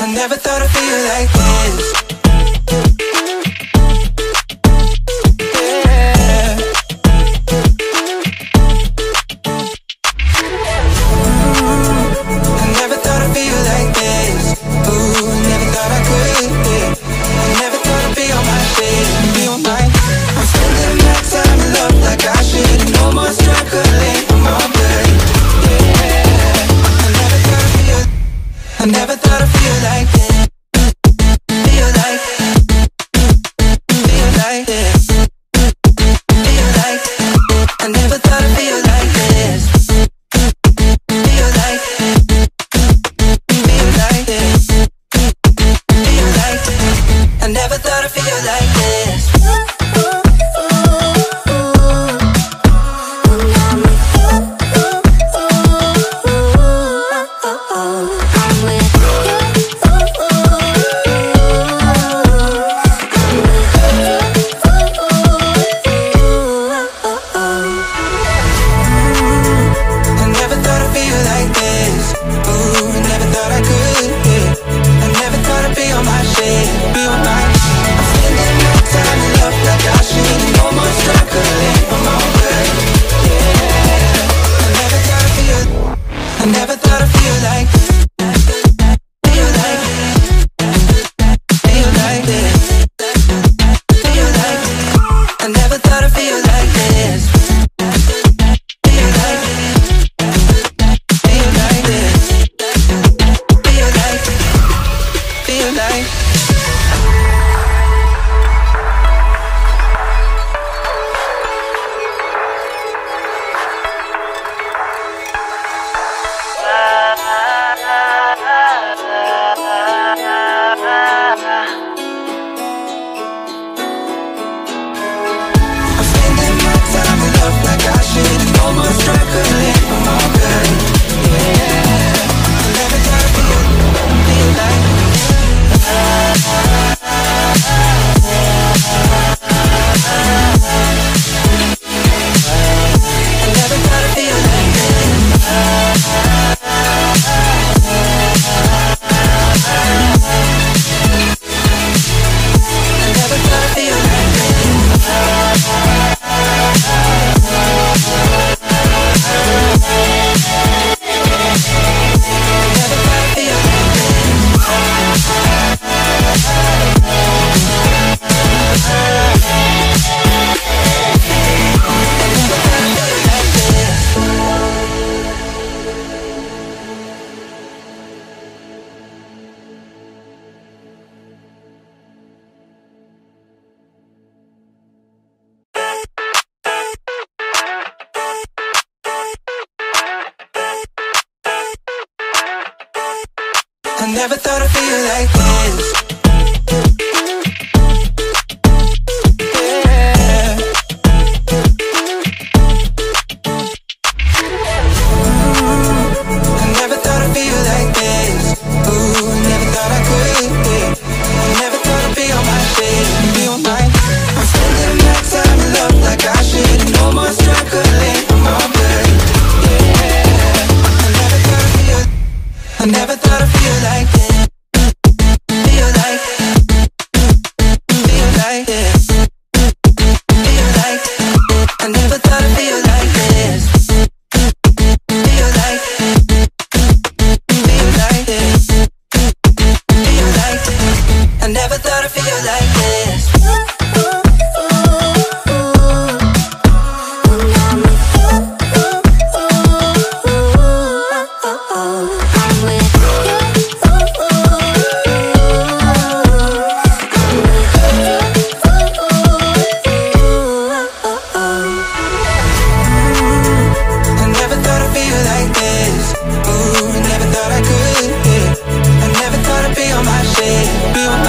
never thought I'd feel like this. I never thought I'd feel like this. I never thought I'd feel like this. Ooh, never thought I could. I never thought I'd be on my shit, be on mine. I'm spending my time in love like I should. No more struggling, I'm all good. Yeah, I never thought I'd feel. I never thought I'd feel like this. Feel like, feel like this. Feel like, I never thought I'd feel like this. Feel like, feel like this. Feel like, I never thought I'd feel like this. Be on my shit, be on my